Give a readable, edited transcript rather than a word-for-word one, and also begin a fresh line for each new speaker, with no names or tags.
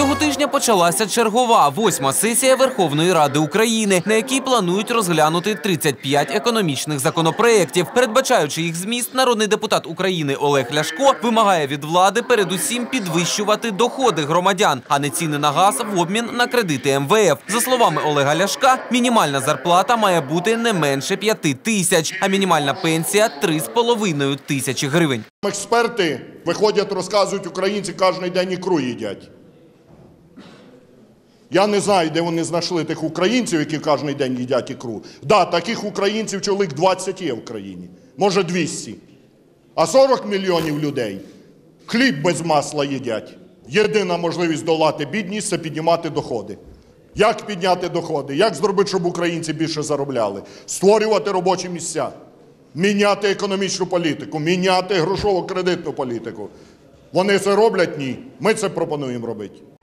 Цього тижня почалася чергова 8-ма сесія Верховної Ради України, на якій планують розглянути 35 економічних законопроєктів. Передбачаючи їх зміст, народний депутат України Олег Ляшко вимагає від влади передусім підвищувати доходи громадян, а не ціни на газ в обмін на кредити МВФ. За словами Олега Ляшка, мінімальна зарплата має бути не менше 5 тисяч, а мінімальна пенсія – 3,5 тисячі гривень.
Експерти виходять, розказують, українці кожен день ікру їдять. Я не знаю, де вони знайшли тих українців, які кожен день їдять ікру. Да, таких українців чоловік 20 є в країні, може 200. А 40 мільйонів людей хліб без масла їдять. Єдина можливість долати бідність – це піднімати доходи. Як підняти доходи? Як зробити, щоб українці більше заробляли? Створювати робочі місця, міняти економічну політику, міняти грошово-кредитну політику. Вони це роблять? Ні. Ми це пропонуємо робити.